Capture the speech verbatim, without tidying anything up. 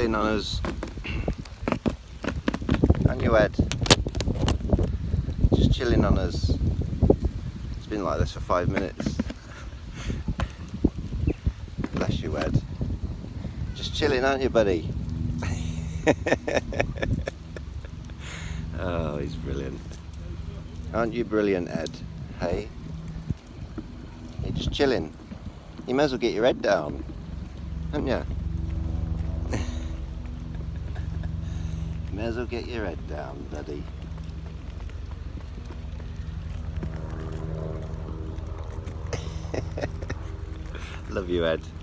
chilling on us. Aren't you, Ed? Just chilling on us. It's been like this for five minutes. Bless you, Ed. Just chilling, aren't you, buddy? Oh, he's brilliant. Aren't you brilliant, Ed? Hey? You're just chilling. You may as well get your head down, haven't you? You may as well get your head down, buddy. Love you, Ed.